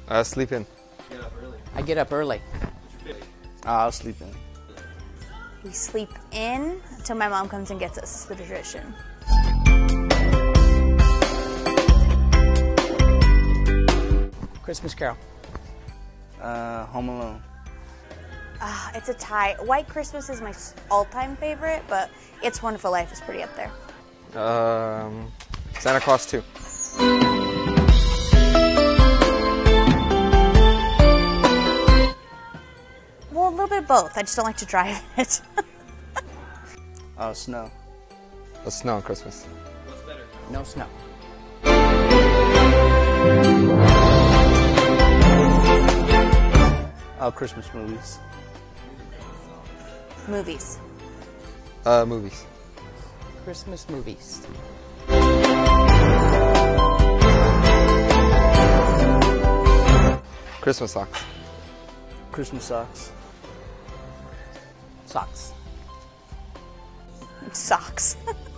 Sleep in. I get up early. I'll sleep in. We sleep in until my mom comes and gets us. It's the tradition. Christmas Carol. Home Alone. It's a tie. White Christmas is my all-time favorite, but It's Wonderful Life is pretty up there. Santa Claus 2. Well, a little bit of both. I just don't like to drive it. Snow. The snow on Christmas. No snow. Christmas movies. Movies. Movies. Christmas movies. Christmas socks. Christmas socks. Socks. Socks.